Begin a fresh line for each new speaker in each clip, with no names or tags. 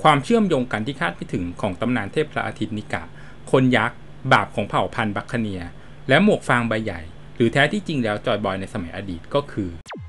ความเชื่อมโยงกันที่คาดไม่ถึงของตำนานเทพพระอาทิตย์นิกะคนยักษ์บาปของเผ่าพันธุ์บัคคเนียและหมวกฟางใบใหญ่หรือแท้ที่จริงแล้วจอยบอยในสมัยอดีตก็คือ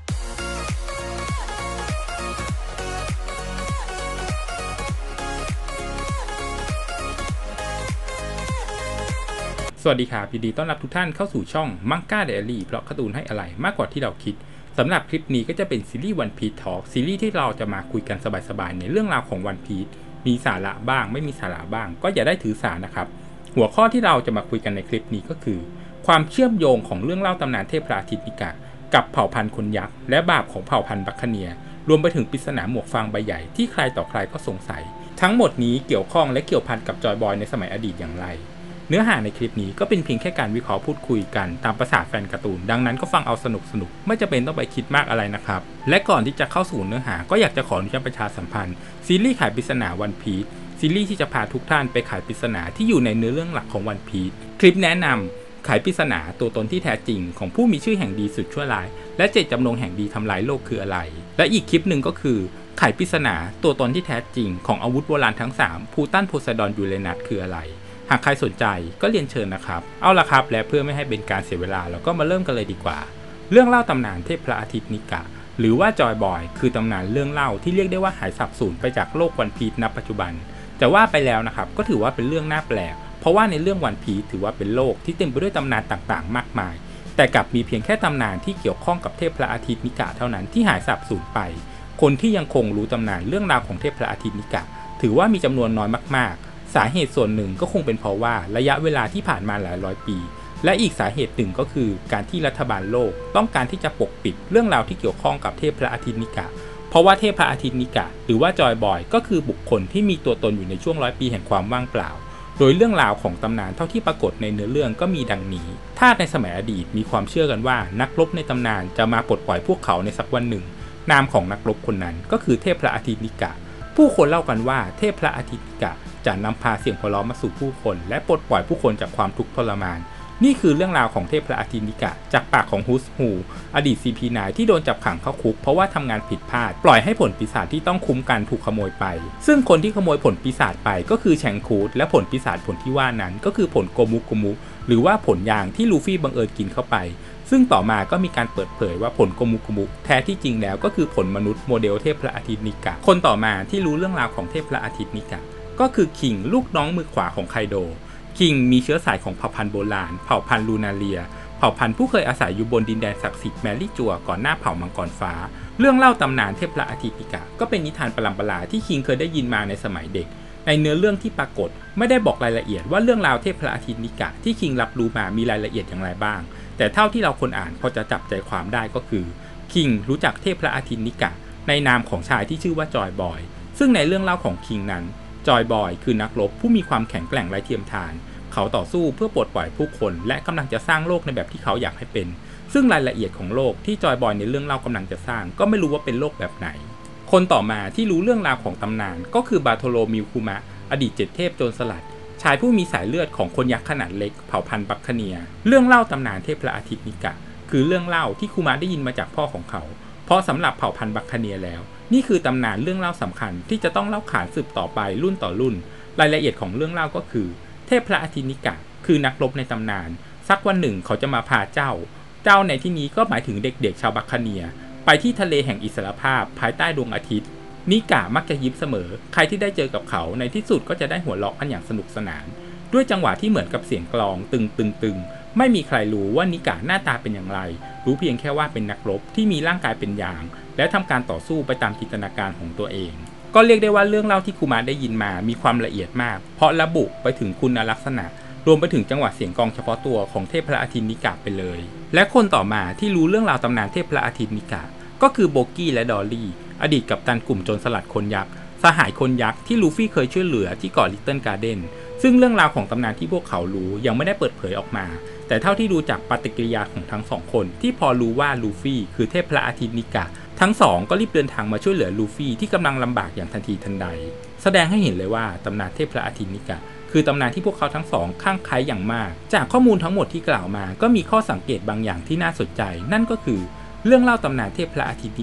สวัสดีครับยินดีต้อนรับทุกท่านเข้าสู่ช่องมังก้าไดอารี่เพราะการ์ตูนให้อะไรมากกว่าที่เราคิดสำหรับคลิปนี้ก็จะเป็นซีรีส์วันพีซทอล์กซีรีส์ที่เราจะมาคุยกันสบายๆในเรื่องราวของวันพีซมีสาระบ้างไม่มีสาระบ้างก็อย่าได้ถือสานะครับหัวข้อที่เราจะมาคุยกันในคลิปนี้ก็คือความเชื่อมโยงของเรื่องเล่าตำนานเทพพระอาทิตย์นิกะกับเผ่าพันธุ์คนยักษ์และบาปของเผ่าพันธุ์บัคคเนียรวมไปถึงปริศนาหมวกฟางใบใหญ่ที่ใครต่อใครก็สงสัยทั้งหมดนี้เกี่ยวข้องและเกี่ยวพันกับจอยบอยในสมัยอดีตอย่างไรเนื้อหาในคลิปนี้ก็เป็นเพียงแค่การวิเคราะห์พูดคุยกันตามภาษาแฟนการ์ตูนดังนั้นก็ฟังเอาสนุกไม่จำเป็นต้องไปคิดมากอะไรนะครับและก่อนที่จะเข้าสู่เนื้อหาก็อยากจะขออนุญาตประชาสัมพันธ์ซีรีส์ไขปริศนาวันพีซซีรีส์ที่จะพาทุกท่านไปไขปริศนาที่อยู่ในเนื้อเรื่องหลักของวันพีซคลิปแนะนำไขปริศนาตัวตนที่แท้จริงของผู้มีชื่อแห่งดีสุดชั่วร้ายและเจตจำนงแห่งดีทำลายโลกคืออะไรและอีกคลิปหนึ่งก็คือไขปริศนาตัวตนที่แท้จริงของอาวุธโบราณทั้ง3พูตันโพไซดอนยูเรนัสคืออะไรหากใครสนใจก็เรียนเชิญนะครับเอาล่ะครับและเพื่อไม่ให้เป็นการเสียเวลาเราก็มาเริ่มกันเลยดีกว่าเรื่องเล่าตำนานเทพพระอาทิตย์นิกะหรือว่าจอยบอยคือตำนานเรื่องเล่าที่เรียกได้ว่าหายสับสูญไปจากโลกวันพีซณปัจจุบันแต่ว่าไปแล้วนะครับก็ถือว่าเป็นเรื่องน่าแปลกเพราะว่าในเรื่องวันพีซถือว่าเป็นโลกที่เต็มไปด้วยตำนานต่างๆมากมายแต่กลับมีเพียงแค่ตำนานที่เกี่ยวข้องกับเทพพระอาทิตย์นิกะเท่านั้นที่หายสับสูญไปคนที่ยังคงรู้ตำนานเรื่องราวของเทพพระอาทิตย์นิกะถือว่ามีจำนวนน้อยมากๆสาเหตุส่วนหนึ่งก็คงเป็นเพราะว่าระยะเวลาที่ผ่านมาหลายร้อยปีและอีกสาเหตุหนึ่งก็คือการที่รัฐบาลโลกต้องการที่จะปกปิดเรื่องราวที่เกี่ยวข้องกับเทพพระอาทิตย์นิกะเพราะว่าเทพพระอาทิตย์นิกะหรือว่าจอยบอยก็คือบุคคลที่มีตัวตนอยู่ในช่วง100 ปีแห่งความว่างเปล่าโดยเรื่องราวของตำนานเท่าที่ปรากฏในเนื้อเรื่องก็มีดังนี้ถ้าในสมัยอดีตมีความเชื่อกันว่านักรบในตำนานจะมาปลดปล่อยพวกเขาในสักวันหนึ่งนามของนักรบคนนั้นก็คือเทพพระอาทิตย์นิกะผู้คนเล่ากันว่าเทพพระอาทิตย์นิกะจะนำพาเสียงหัวเราะมาสู่ผู้คนและปลดปล่อยผู้คนจากความทุกข์ทรมานนี่คือเรื่องราวของเทพพระอาทิตย์นิกะจากปากของฮุสฮูอดีต CP9 ที่โดนจับขังเข้าคุกเพราะว่าทำงานผิดพลาดปล่อยให้ผลปีศาจที่ต้องคุ้มกันถูกขโมยไปซึ่งคนที่ขโมยผลปีศาจไปก็คือแชงคูดและผลปีศาจผลที่ว่านั้นก็คือผลโกมุหรือว่าผลยางที่ลูฟี่บังเอิญกินเข้าไปซึ่งต่อมาก็มีการเปิดเผยว่าผลโกมุแท้ที่จริงแล้วก็คือผลมนุษย์โมเดลเทพพระอาทิตย์นิกะคนต่อมาที่รู้เรื่องราวของเทพพระอาทิตย์นิกะก็คือคิงลูกน้องมือขวาของไคโดคิงมีเชื้อสายของเผ่าพันธุ์โบราณเผ่าพันธุ์ลูนาเลียเผ่าพันธุ์ผู้เคยอาศัยอยู่บนดินแดนศักดิ์สิทธิ์แมรี่จัวก่อนหน้าเผ่ามังกรฟ้าเรื่องเล่าตำนานเทพพระอาทิตย์นิกะก็เป็นนิทานปรัมปราที่คิงเคยได้ยินมาในสมัยเด็กในเนื้อเรื่องที่ปรากฏไม่ได้บอกรายละเอียดว่าเรื่องราวเทพพระอาทิตย์นิกะที่คิงรับรู้มามีรายละเอียดอย่างไรบ้างแต่เท่าที่เราคนอ่านพอจะจับใจความได้ก็คือคิงรู้จักเทพพระอาทิตย์นิกะในนามของชายที่ชื่อว่าจอยบอยซึ่งในเรื่องเล่าของคิงนั้นจอยบอยคือนักรบผู้มีความแข็งแกร่งไร้เทียมทานเขาต่อสู้เพื่อปลดปล่อยผู้คนและกำลังจะสร้างโลกในแบบที่เขาอยากให้เป็นซึ่งรายละเอียดของโลกที่จอยบอยในเรื่องเล่ากำลังจะสร้างก็ไม่รู้ว่าเป็นโลกแบบไหนคนต่อมาที่รู้เรื่องราวของตำนานก็คือบาโทโลมิวคุมะอดีต7 เทพโจรสลัดชายผู้มีสายเลือดของคนยักษ์ขนาดเล็กเผ่าพันธุ์บัคคเนียเรื่องเล่าตำนานเทพพระอาทิตย์นิกะคือเรื่องเล่าที่คุมะได้ยินมาจากพ่อของเขาเพราะสำหรับเผ่าพันธุ์บัคคเนียแล้วนี่คือตำนานเรื่องเล่าสำคัญที่จะต้องเล่าขานสืบต่อไปรุ่นต่อรุ่นรายละเอียดของเรื่องเล่าก็คือเทพพระอาทิตย์นิกะคือนักรบในตำนานสักวันหนึ่งเขาจะมาพาเจ้าในที่นี้ก็หมายถึงเด็กๆชาวบัคคเนียไปที่ทะเลแห่งอิสรภาพภายใต้ดวงอาทิตย์นิกะมักจะยิ้มเสมอใครที่ได้เจอกับเขาในที่สุดก็จะได้หัวเราะกันอย่างสนุกสนานด้วยจังหวะที่เหมือนกับเสียงกลองตึงไม่มีใครรู้ว่านิกะหน้าตาเป็นอย่างไรรู้เพียงแค่ว่าเป็นนักรบที่มีร่างกายเป็นยางและทำการต่อสู้ไปตามจินตนาการของตัวเองก็เรียกได้ว่าเรื่องเล่าที่คุมะได้ยินมามีความละเอียดมากเพราะระบุไปถึงคุณลักษณะรวมไปถึงจังหวะเสียงกลองเฉพาะตัวของเทพพระอาทิตย์นิกะไปเลยและคนต่อมาที่รู้เรื่องราวตำนานเทพพระอาทิตย์นิกะก็คือโบกี้และดอลลี่อดีตกัปตันกลุ่มโจรสลัดคนยักษ์สหายคนยักษ์ที่ลูฟี่เคยช่วยเหลือที่เกาะลิตเติ้ลการ์เด้นซึ่งเรื่องราวของตำนานที่พวกเขารู้ยังไม่ได้เปิดเผยออกมาแต่เท่าที่ดูจากปฏิกิริยาของทั้งสองคนที่พอรู้ว่าลูฟี่คือเทพพระอาทิตย์นิกะทั้งสองก็รีบเดินทางมาช่วยเหลือลูฟี่ที่กำลังลำบากอย่างทันทีทันใดแสดงให้เห็นเลยว่าตำนานเทพพระอาทิตย์นิกะคือตำนานที่พวกเขาทั้งสองคลั่งไคล้อย่างมากจากข้อมูลทั้งหมดที่กล่าวมาก็มีข้อสังเกตบางอย่างที่น่าสนใจนั่นก็คือเรื่องเล่าตำนานเทพพระอาทิตย์นิกะ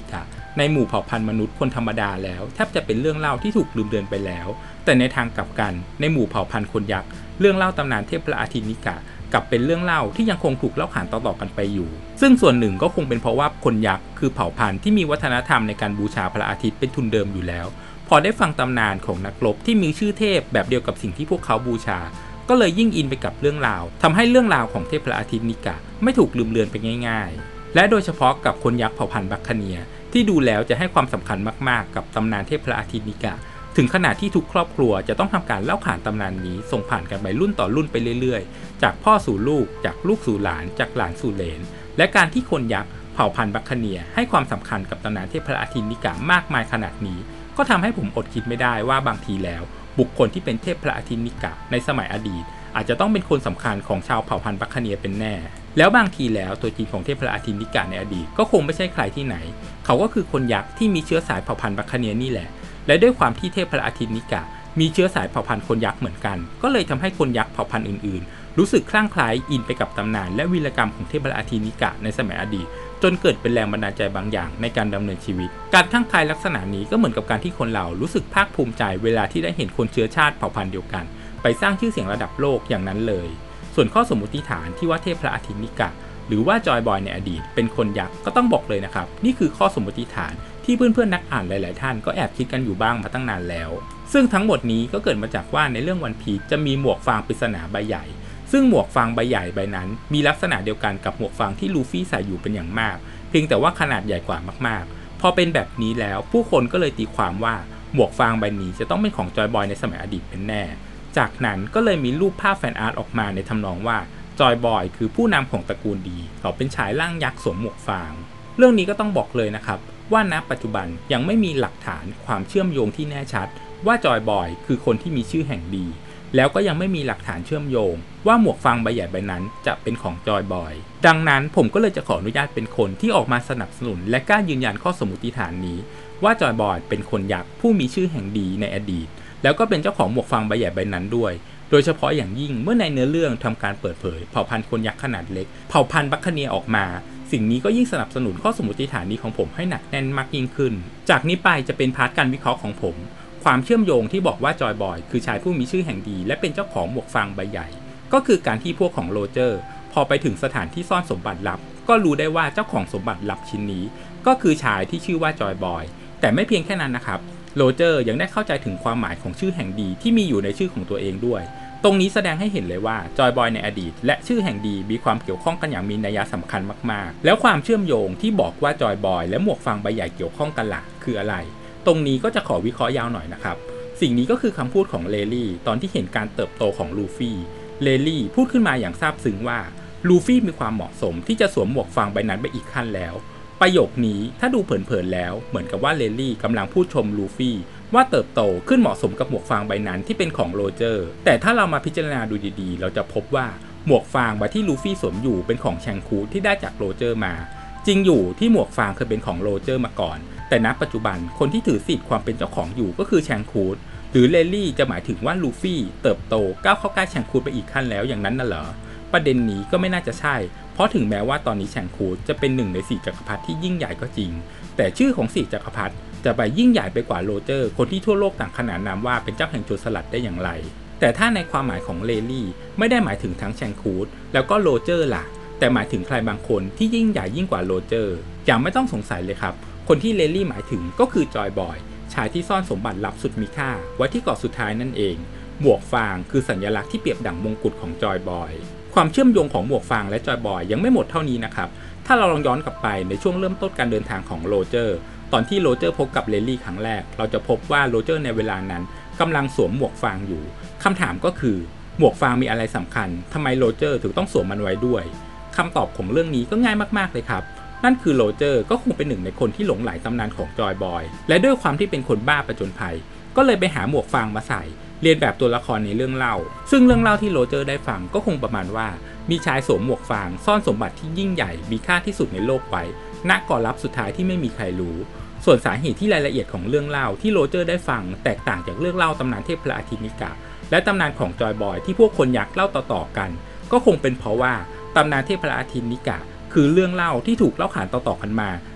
ในหมู่เผ่าพันธุ์มนุษย์คนธรรมดาแล้วแทบจะเป็นเรื่องเล่าที่ถูกลืมเลือนไปแล้วแต่ในทางกลับกันในหมู่เผ่าพันธุ์คนยักษ์เรื่องเล่าตำนานเทพพระอาทิตย์นิกะกลับเป็นเรื่องเล่าที่ยังคงถูกเล่าขานต่อๆกันไปอยู่ซึ่งส่วนหนึ่งก็คงเป็นเพราะว่าคนยักษ์คือเผ่าพันธุ์ที่มีวัฒนธรรมในการบูชาพระอาทิตย์เป็นทุนเดิมอยู่แล้วพอได้ฟังตำนานของนักรบที่มีชื่อเทพแบบเดียวกับสิ่งที่พวกเขาบูชาก็เลยยิ่งอินไปกับเรื่องราวทำให้เรื่องราวของเทพพระอาทิตย์นิกะไม่ถูกลืมเลือนไปง่ายๆและโดยเฉพาะกับคนยักษ์เผ่าพันธุ์บัคคาเนียที่ดูแล้วจะให้ความสำคัญมากๆกับตำนานเทพพระอาทิตย์นิกะถึงขนาดที่ทุกครอบครัวจะต้องทำการเล่าขานตำนานนี้ส่งผ่านกันไปรุ่นต่อรุ่นไปเรื่อยๆจากพ่อสู่ลูกจากลูกสู่หลานจากหลานสู่เหลนและการที่คนยักษ์เผ่าพันธุ์บัคคาเนียให้ความสำคัญกับตำนานเทพพระอาทิตย์นิกะมากมายขนาดนี้ก็ทำให้ผมอดคิดไม่ได้ว่าบางทีแล้วบุคคลที่เป็นเทพพระอาทิตย์นิกะในสมัยอดีตอาจจะต้องเป็นคนสำคัญของชาวเผ่าพันธุ์บัคคาเนียเป็นแน่แล้วบางทีแล้วตัวจริงของเทพพระอาทิตย์นิกะในอดีตก็คงไม่ใช่ใครที่ไหนเขาก็คือคนยักษ์ที่มีเชื้อสายเผ่าพันธุ์บัคคาเนียนี่แหละและด้วยความที่เทพพระอาทิตย์นิกะมีเชื้อสายเผ่าพันธุ์คนยักษ์เหมือนกันก็เลยทำให้คนยักษ์เผ่าพันธุ์อื่นๆรู้สึกคลั่งไคล้อินไปกับตำนานและวีรกรรมของเทพพระอาทิตย์นิกะในสมัยอดีตจนเกิดเป็นแรงบันดาลใจบางอย่างในการดำเนินชีวิตการคลั่งไคล้ลักษณะนี้ก็เหมือนกับการที่คนเรารู้สึกภาคภูมิใจเวลาที่ได้เห็นคนเชื้อชาติเผ่าพันธุ์เดียวกันไปสร้างชื่อเสียงระดับโลกอย่างนั้นเลยส่วนข้อสมมติฐานที่ว่าเทพพระอาทิตย์นิกะหรือว่าจอยบอยในอดีตเป็นคนยักษ์ก็ต้องบอกเลยนะครับนี่คือข้อสมมติฐานที่เพื่อนๆนักอ่านหลายๆท่านก็แอบคิดกันอยู่บ้างมาตั้งนานแล้วซึ่งทั้งหมดนี้ก็เกิดมาจากว่าในเรื่องวันพีชจะมีหมวกฟางปริศนาใบใหญ่ซึ่งหมวกฟางใบใหญ่ใบนั้นมีลักษณะเดียวกันกับหมวกฟางที่ลูฟี่ใส่อยู่เป็นอย่างมากเพียงแต่ว่าขนาดใหญ่กว่ามากๆพอเป็นแบบนี้แล้วผู้คนก็เลยตีความว่าหมวกฟางใบนี้จะต้องเป็นของจอยบอยในสมัยอดีตเป็นแน่จากนั้นก็เลยมีรูปภาพแฟนอาร์ตออกมาในทำนองว่าจอยบอยคือผู้นำของตระกูลดีเขาเป็นชายร่างยักษ์สวมหมวกฟางเรื่องนี้ก็ต้องบอกเลยนะครับว่าณปัจจุบันยังไม่มีหลักฐานความเชื่อมโยงที่แน่ชัดว่าจอยบอยคือคนที่มีชื่อแห่งดีแล้วก็ยังไม่มีหลักฐานเชื่อมโยงว่าหมวกฟางใบใหญ่ใบนั้นจะเป็นของจอยบอยดังนั้นผมก็เลยจะขออนุญาตเป็นคนที่ออกมาสนับสนุนและกล้ายืนยันข้อสมมติฐานนี้ว่าจอยบอยเป็นคนยักษ์ผู้มีชื่อแห่งดีในอดีตแล้วก็เป็นเจ้าของหมวกฟางใบใหญ่ใบนั้นด้วยโดยเฉพาะอย่างยิ่งเมื่อในเนื้อเรื่องทำการเปิดเผยเผ่าพันธุ์คนยักษ์ขนาดเล็กเผ่าพันธุ์บัคคาเนียออกมาสิ่งนี้ก็ยิ่งสนับสนุนข้อสมมติฐานนี้ของผมให้หนักแน่นมากยิ่งขึ้นจากนี้ไปจะเป็นพาร์ทการวิเคราะห์ของผมความเชื่อมโยงที่บอกว่าจอยบอยคือชายผู้มีชื่อแห่งดีและเป็นเจ้าของหมวกฟางใบใหญ่ก็คือการที่พวกของโรเจอร์พอไปถึงสถานที่ซ่อนสมบัติลับก็รู้ได้ว่าเจ้าของสมบัติลับชิ้นนี้ก็คือชายที่ชื่อว่าจอยบอยแต่ไม่เพียงแค่นั้นนะครับโรเจอร์ยังได้เข้าใจถึงความหมายของชื่อแห่งดีที่มีอยู่ในชื่อของตัวเองด้วยตรงนี้แสดงให้เห็นเลยว่าจอยบอยในอดีตและชื่อแห่งดีมีความเกี่ยวข้องกันอย่างมีนัยสำคัญมากๆแล้วความเชื่อมโยงที่บอกว่าจอยบอยและหมวกฟางใบใหญ่เกี่ยวข้องกันล่ะคืออะไรตรงนี้ก็จะขอวิเคราะห์ยาวหน่อยนะครับสิ่งนี้ก็คือคำพูดของเลลี่ตอนที่เห็นการเติบโตของลูฟี่เลลี่พูดขึ้นมาอย่างซาบซึ้งว่าลูฟี่มีความเหมาะสมที่จะสวมหมวกฟางใบนั้นไปอีกขั้นแล้วประโยคนี้ถ้าดูเผินๆแล้วเหมือนกับว่าเลลี่กำลังพูดชมลูฟี่ว่าเติบโตขึ้นเหมาะสมกับหมวกฟางใบนั้นที่เป็นของโรเจอร์แต่ถ้าเรามาพิจารณาดูดีๆเราจะพบว่าหมวกฟางใบที่ลูฟี่สวมอยู่เป็นของแชงคูที่ได้จากโรเจอร์มาจริงอยู่ที่หมวกฟางเคยเป็นของโรเจอร์มาก่อนแต่ณปัจจุบันคนที่ถือสิทธิ์ความเป็นเจ้าของอยู่ก็คือแชงคูหรือเลลี่จะหมายถึงว่าลูฟี่เติบโตก้าวเข้าใกล้แชงคูไปอีกขั้นแล้วอย่างนั้นน่ะเหรอประเด็นนี้ก็ไม่น่าจะใช่เพราะถึงแม้ว่าตอนนี้แชงคูจะเป็นหนึ่งใน4จักรพรรดิที่ยิ่งใหญ่ก็จริงแต่ชื่อของ4จักรพรรดิจะไปยิ่งใหญ่ไปกว่าโรเจอร์คนที่ทั่วโลกต่างขนานนามว่าเป็นเจ้าแห่งโจรสลัดได้อย่างไรแต่ถ้าในความหมายของเลลี่ไม่ได้หมายถึงทั้งแชงคูแล้วก็โรเจอร์ล่ะแต่หมายถึงใครบางคนที่ยิ่งใหญ่ยิ่งกว่าโรเจอร์อย่างไม่ต้องสงสัยเลยครับคนที่เลลี่หมายถึงก็คือจอยบอยชายที่ซ่อนสมบัติลับสุดมีค่าไว้ที่เกาะสุดท้ายนั่นเองหมวกฟางคือสัญลักษณ์ที่เปรียบดั่งมงกุฎของจอยบอยความเชื่อมโยงของหมวกฟางและจอยบอยยังไม่หมดเท่านี้นะครับถ้าเราลองย้อนกลับไปในช่วงเริ่มต้นการเดินทางของโรเจอร์ตอนที่โรเจอร์พบกับเลลี่ครั้งแรกเราจะพบว่าโรเจอร์ในเวลานั้นกำลังสวมหมวกฟางอยู่คำถามก็คือหมวกฟางมีอะไรสำคัญทำไมโรเจอร์ถึงต้องสวมมันไว้ด้วยคำตอบของเรื่องนี้ก็ง่ายมากๆเลยครับนั่นคือโรเจอร์ก็คงเป็นหนึ่งในคนที่หลงใหลตำนานของจอยบอยและด้วยความที่เป็นคนบ้าผจญภัยก็เลยไปหาหมวกฟางมาใส่เรียนแบบตัวละครในเรื่องเล่าซึ่งเรื่องเล่าที่โรเจอร์ได้ฟังก็คงประมาณว่ามีชายสวมหมวกฟางซ่อนสมบัติที่ยิ่งใหญ่มีค่าที่สุดในโลกไว้ณเกาะลับสุดท้ายที่ไม่มีใครรู้ส่วนสาเหตุที่รายละเอียดของเรื่องเล่าที่โรเจอร์ได้ฟังแตกต่างจากเรื่องเล่าตำนานเทพพระอาทิตย์นิกะและตำนานของจอยบอยที่พวกคนยักษ์เล่าต่อๆกันก็คงเป็นเพราะว่าตำนานเทพพระอาทิตย์นิกะคือเรื่องเล่าที่ถูกเล่าขานต่อๆกันมา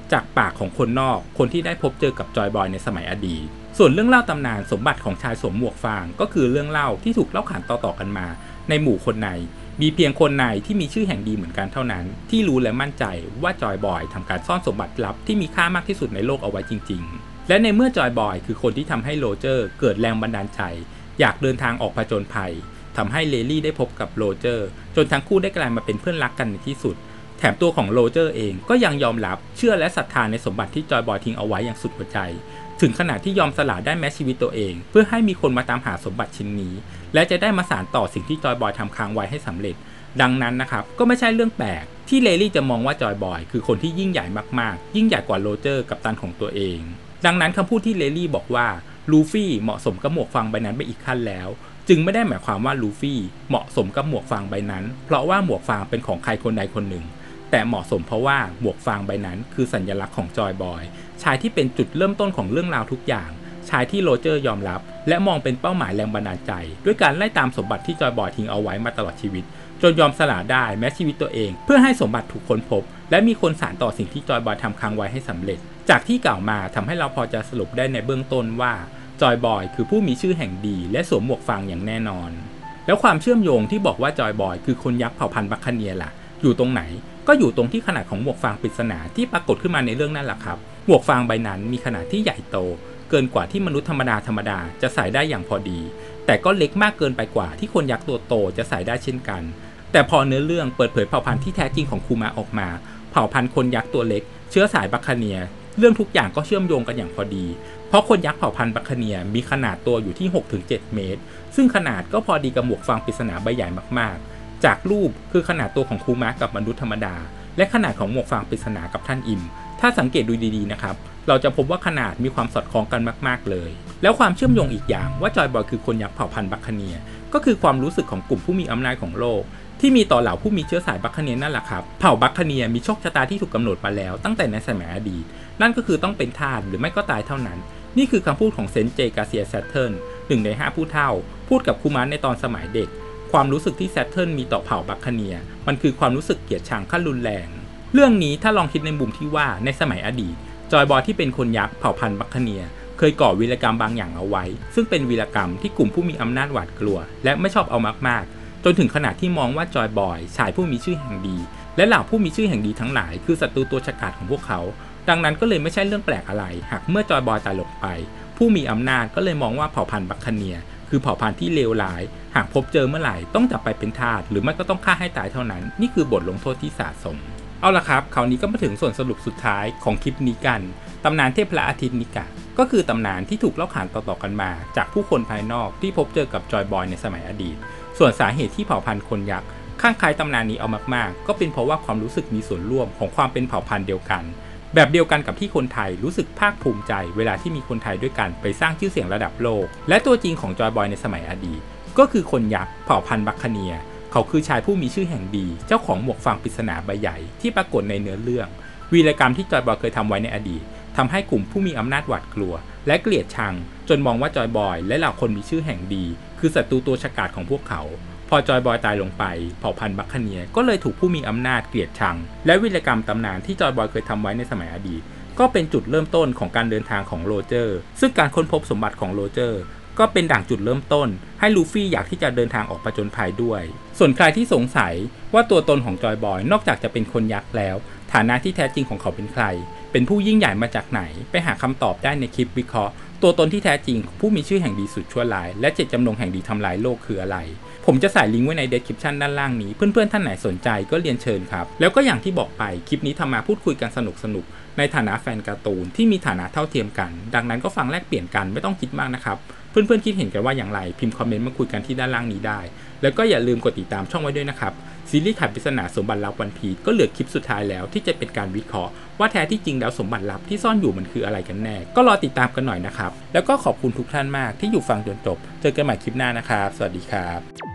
จากปากของคนนอกคนที่ได้พบเจอกับจอยบอยในสมัยอดีตส่วนเรื่องเล่าตำนานสมบัติของชายสวมหมวกฟางก็คือเรื่องเล่าที่ถูกเล่าขานต่อๆกันมาในหมู่คนในมีเพียงคนในที่มีชื่อแห่งดีเหมือนกันเท่านั้นที่รู้และมั่นใจว่าจอยบอยทำการซ่อนสมบัติลับที่มีค่ามากที่สุดในโลกเอาไว้จริงๆและในเมื่อจอยบอยคือคนที่ทำให้โรเจอร์เกิดแรงบันดาลใจอยากเดินทางออกผจญภัยทำให้เลลี่ได้พบกับโรเจอร์จนทั้งคู่ได้กลายมาเป็นเพื่อนรักกันในที่สุดแถมตัวของโรเจอร์เองก็ยังยอมรับเชื่อและศรัทธาในสมบัติที่จอยบอยทิ้งเอาไว้อย่างสุดหัวใจถึงขนาดที่ยอมสละได้แม้ชีวิตตัวเองเพื่อให้มีคนมาตามหาสมบัติชิ้นนี้และจะได้มาสานต่อสิ่งที่จอยบอยทำค้างไว้ให้สำเร็จดังนั้นนะครับก็ไม่ใช่เรื่องแปลกที่เลลี่จะมองว่าจอยบอยคือคนที่ยิ่งใหญ่มากๆยิ่งใหญ่กว่าโรเจอร์กัปตันของตัวเองดังนั้นคำพูดที่เลลี่บอกว่าลูฟี่เหมาะสมกับหมวกฟางใบนั้นไปอีกขั้นแล้วจึงไม่ได้หมายความว่าลูฟี่เหมาะสมกับหมวกฟางใบนั้นเพราะว่าหมวกฟางเป็นของใครคนใดคนหนึ่งแต่เหมาะสมเพราะว่าหมวกฟางใบนั้นคือสัญลักษณ์ของจอยบอยชายที่เป็นจุดเริ่มต้นของเรื่องราวทุกอย่างชายที่โรเจอร์ยอมรับและมองเป็นเป้าหมายแรงบันดาลใจด้วยการไล่ตามสมบัติที่จอยบอยทิ้งเอาไว้มาตลอดชีวิตจนยอมสละได้แม้ชีวิตตัวเองเพื่อให้สมบัติถูกค้นพบและมีคนสานต่อสิ่งที่จอยบอยทำค้างไว้ให้สำเร็จจากที่กล่าวมาทำให้เราพอจะสรุปได้ในเบื้องต้นว่าจอยบอยคือผู้มีชื่อแห่งดีและสวมหมวกฟางอย่างแน่นอนแล้วความเชื่อมโยงที่บอกว่าจอยบอยคือคนยักษ์เผ่าพันธุ์บัคคาเนียล่ะอยู่ตรงไหนก็อยู่ตรงที่ขนาดของหมวกฟางปริศนาที่ปรากฏขึ้นมาในเรื่องนั่นแหละครับหมวกฟางใบนั้นมีขนาดที่ใหญ่โตเกินกว่าที่มนุษย์ธรรมดาจะใส่ได้อย่างพอดีแต่ก็เล็กมากเกินไปกว่าที่คนยักษ์ตัวโตจะใส่ได้เช่นกันแต่พอเนื้อเรื่องเปิดเผยเผ่าพันธุ์ที่แท้จริงของคูมะออกมาเผ่าพันธุ์คนยักษ์ตัวเล็กเชื้อสายบัคคาเนียเรื่องทุกอย่างก็เชื่อมโยงกันอย่างพอดีเพราะคนยักษ์เผ่าพันธุ์บัคคาเนียมีขนาดตัวอยู่ที่ 6-7 เมตรซึ่งขนาดก็พอดีกับหมวกฟางปริศนาใบใหญ่มากๆจากรูปคือขนาดตัวของคูมะกับมนุษย์ธรรมดาและขนาดของหมวกฟางปริศนากับท่านอิมถ้าสังเกตดูดีๆนะครับเราจะพบว่าขนาดมีความสอดคล้องกันมากๆเลยแล้วความเชื่อมโยงอีกอย่างว่าจอยบอยคือคนยักษ์เผ่าพันธุ์บัคคาเนียก็คือความรู้สึกของกลุ่มผู้มีอำนาจของโลกที่มีต่อเหล่าผู้มีเชื้อสายบัคคาเนียนั่นแหละครับเผ่าบัคคาเนียมีโชคชะตาที่ถูกกำหนดมาแล้วตั้งแต่ในสมัยอดีตนั่นก็คือต้องเป็นทาสหรือไม่ก็ตายเท่านั้นนี่คือคำพูดของเซนเจกาเซียแซตเทิร์น1 ใน 5ผู้เฒ่าพูดกับคูมะในตอนสมัยเด็กความรู้สึกที่แซตเทิร์นมีต่อเผ่าบัคคาเนียมันคือความรู้สึกเกลียดชังขั้นรุนแรงเรื่องนี้ถ้าลองคิดในมุมที่ว่าในสมัยอดีตจอยบอยที่เป็นคนยักษ์เผ่าพันธุ์บัคคาเนียเคยก่อวีรกรรมบางอย่างเอาไว้ซึ่งเป็นวีรกรรมที่กลุ่มผู้มีอำนาจหวาดกลัวและไม่ชอบเอามากๆจนถึงขนาดที่มองว่าจอยบอยชายผู้มีชื่อแห่งดีและเหล่าผู้มีชื่อแห่งดีทั้งหลายคือศัตรูตัวฉกาจของพวกเขาดังนั้นก็เลยไม่ใช่เรื่องแปลกอะไรหากเมื่อจอยบอยตายลงไปผู้มีอำนาจก็เลยมองว่าเผ่าพันธุ์บัคคาเนียคือเผ่าพันธุ์ที่เลวร้ายหากพบเจอเมื่อไหร่ต้องจับไปเป็นทาสหรือไม่ก็ต้องฆ่าให้ตายเท่านั้นนี่คือบทลงโทษที่สะสมเอาล่ะครับคราวนี้ก็มาถึงส่วนสรุปสุดท้ายของคลิปนี้กันตำนานเทพพระอาทิตย์นิกะก็คือตำนานที่ถูกเล่าขานต่อๆกันมาจากผู้คนภายนอกที่พบเจอกับจอยบอยในสมัยอดีตส่วนสาเหตุที่เผ่าพันธุ์คนยักษ์ข้างใครตำนานนี้เอามากๆก็เป็นเพราะว่าความรู้สึกมีส่วนร่วมของความเป็นเผ่าพันธุ์เดียวกันแบบเดียวกันกับที่คนไทยรู้สึกภาคภูมิใจเวลาที่มีคนไทยด้วยกันไปสร้างชื่อเสียงระดับโลกและตัวจริงของจอยบอยในสมัยอดีตก็คือคนยักษ์เผ่าพันธุ์บัคคาเนียเขาคือชายผู้มีชื่อแห่งดีเจ้าของหมวกฟางปริศนาใบใหญ่ที่ปรากฏในเนื้อเรื่องวีรกรรมที่จอยบอยเคยทำไว้ในอดีตทำให้กลุ่มผู้มีอำนาจหวาดกลัวและเกลียดชังจนมองว่าจอยบอยและเหล่าคนมีชื่อแห่งดีคือศัตรูตัวฉกาจของพวกเขาพอจอยบอยตายลงไปเผ่าพันธุ์บัคคาเนียก็เลยถูกผู้มีอำนาจเกลียดชังและวีรกรรมตำนานที่จอยบอยเคยทำไว้ในสมัยอดีตก็เป็นจุดเริ่มต้นของการเดินทางของโรเจอร์ซึ่งการค้นพบสมบัติของโรเจอร์ก็เป็นด่างจุดเริ่มต้นให้ลูฟี่อยากที่จะเดินทางออกผจญภัยด้วยส่วนใครที่สงสัยว่าตัวตนของจอยบอยนอกจากจะเป็นคนยักษ์แล้วฐานะที่แท้จริงของเขาเป็นใครเป็นผู้ยิ่งใหญ่มาจากไหนไปหาคำตอบได้ในคลิปวิเคราะห์ตัวตนที่แท้จริงผู้มีชื่อแห่งดีสุดชั่วร้ายและเจตจำนงแห่งดีทำลายโลกคืออะไรผมจะใส่ลิงก์ไว้ใน description ด้านล่างนี้เพื่อนๆท่านไหนสนใจก็เรียนเชิญครับแล้วก็อย่างที่บอกไปคลิปนี้ทำมาพูดคุยกันสนุกในฐานะแฟนการ์ตูนที่มีฐานะเท่าเทียมกันดังนั้นก็ฟังแลกเปลี่ยนกันไม่ต้องคิดมากนะครับเพื่อนๆคิดเห็นกันว่าอย่างไรพิมพ์คอมเมนต์มาคุยกันที่ด้านล่างนี้ได้แล้วก็อย่าลืมกดติดตามช่องไว้ด้วยนะครับซีรีส์ไขปริศนาสมบัติลับวันพีชก็เหลือคลิปสุดท้ายแล้วที่จะเป็นการวิเคราะห์ว่าแท้ที่จริงแล้วสมบัติลับที่ซ่อนอยู่มันคืออะไรกันแน่ก็รอติดตามกันหน่อยนะครับแล้วก็ขอบคุณทุกท่านมากที่อยู่ฟังจนจบเจอกันใหม่คลิปหน้านะครับสวัสดีครับ